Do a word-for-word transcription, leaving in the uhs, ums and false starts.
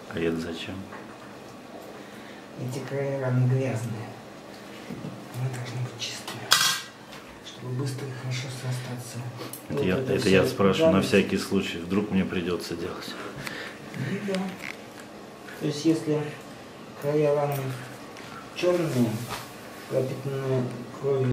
А это зачем? Эти края раны грязные. Они должны быть чистыми, чтобы быстро и хорошо срастаться. Это, Вот я, это это я вся спрашиваю на гадость. всякий случай, вдруг мне придется делать. Ну да. То есть если края раны черные, пропитанные кровью,